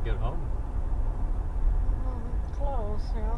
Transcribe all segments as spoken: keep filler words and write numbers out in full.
to get home. Mm, close, yeah.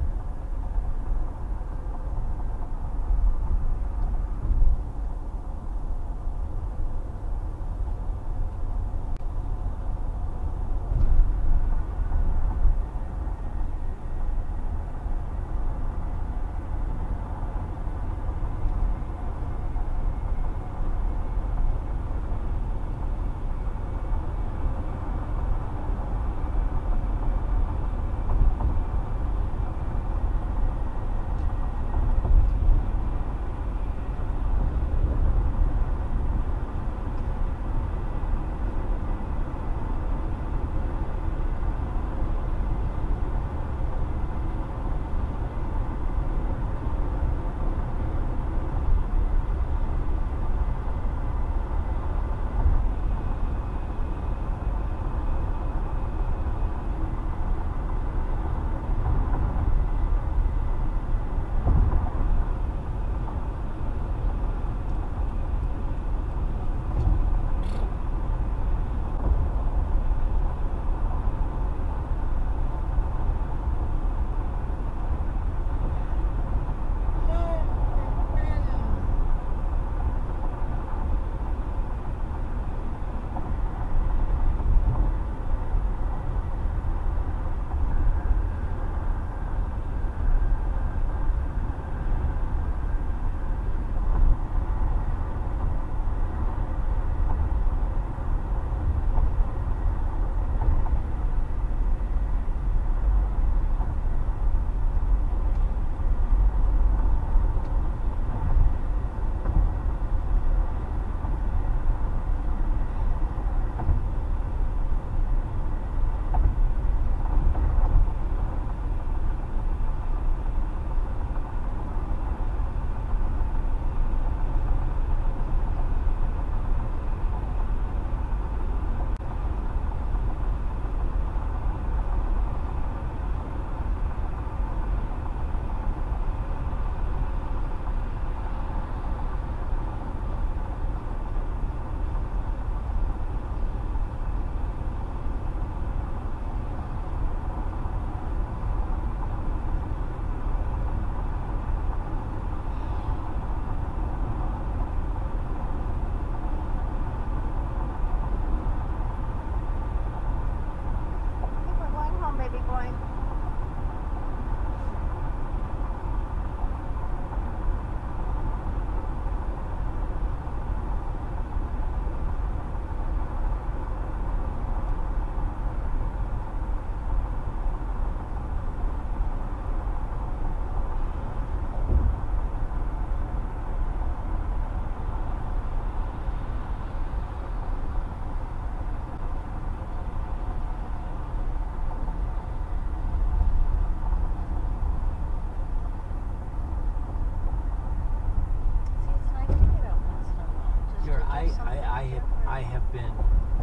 I have been,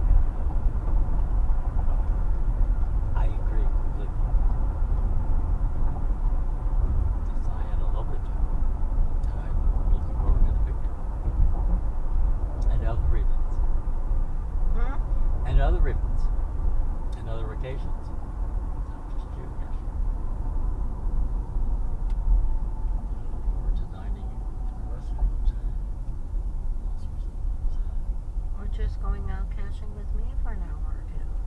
I agree completely. Because I had a lovely time, and I'm looking forward to the picnic. And other events. Hmm? And other events. And other occasions. Not just you. Looking forward to dining in a restaurant. All sorts of things. Or just going out caching with me for an hour or two.